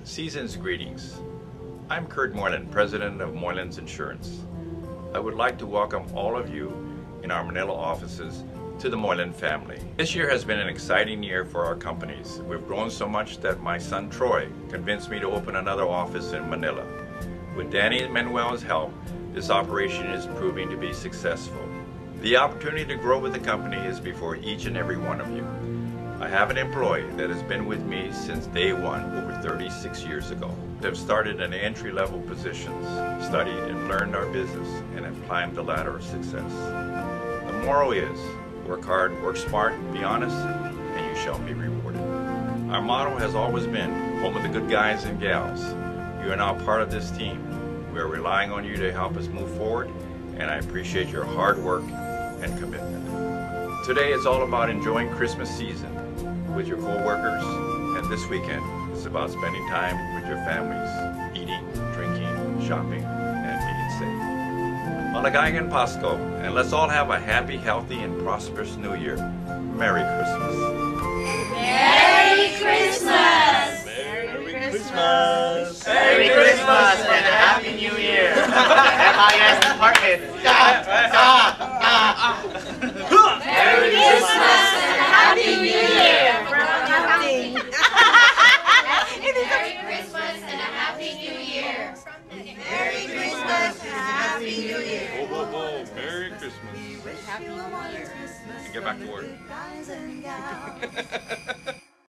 Season's greetings. I'm Kurt Moylan, President of Moylan's Insurance. I would like to welcome all of you in our Manila offices to the Moylan family. This year has been an exciting year for our companies. We've grown so much that my son Troy convinced me to open another office in Manila. With Danny and Manuel's help, this operation is proving to be successful. The opportunity to grow with the company is before each and every one of you. I have an employee that has been with me since day one over 36 years ago. They've started in entry-level positions, studied and learned our business, and have climbed the ladder of success. The moral is, work hard, work smart, be honest, and you shall be rewarded. Our motto has always been, home of the good guys and gals. You are now part of this team. We are relying on you to help us move forward, and I appreciate your hard work and commitment. Today is all about enjoying Christmas season with your co-workers, and this weekend is about spending time with your families, eating, drinking, shopping, and being safe. Maligayang Pasko, and let's all have a happy, healthy, and prosperous New Year. Merry Christmas. Merry Christmas! Merry Christmas! Merry Christmas and a Happy New Year! MIS Department! Merry Christmas and a Happy New Year! Merry Christmas and a Happy New Year! Merry Christmas and a Happy New Year! Whoa, whoa, whoa. Merry Christmas. Happy New Year! And get back to work.